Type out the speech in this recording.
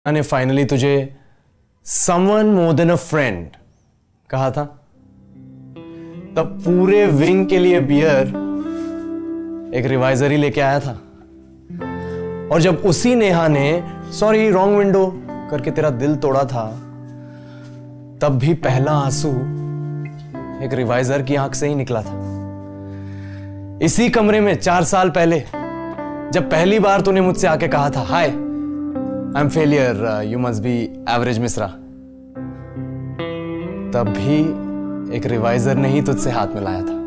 ने फाइनली तुझे someone more than a friend कहा था, तब पूरे विंग के लिए बियर एक रिवाइजर ही लेके आया था। और जब उसी नेहा ने सॉरी रॉन्ग विंडो करके तेरा दिल तोड़ा था, तब भी पहला आंसू एक रिवाइजर की आंख से ही निकला था। इसी कमरे में 4 साल पहले जब पहली बार तूने मुझसे आके कहा था, hi I am failure, you must be average Mishra, तब भी एक रिवाइजर ने ही तुझसे हाथ मिलाया था।